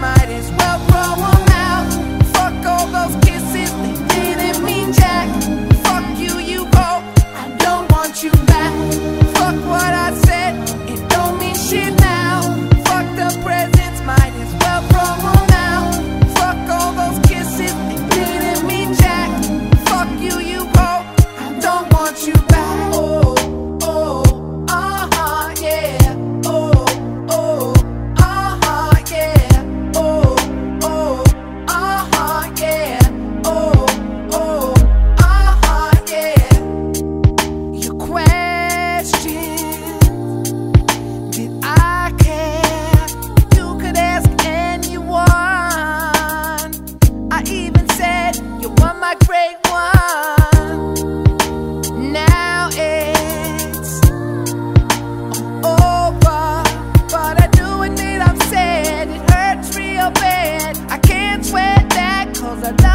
might as well throw them out. Fuck all those kisses, they didn't mean jack. Fuck you, you hope, I don't want you back. Fuck what I said, it don't mean shit now. Fuck the presents, might as well throw them out. Fuck all those kisses, they didn't mean jack. Fuck you, you hope, I don't want you back. Oh, oh, uh-huh, yeah. Oh, oh, uh-huh, yeah. Oh, oh, uh-huh, yeah. Oh, oh, uh-huh, yeah. Your question, did I care? You could ask anyone. I even said you were my great one. Now it's over, but I do admit I'm sad. It hurts real bad. I can't sweat that, 'cause I love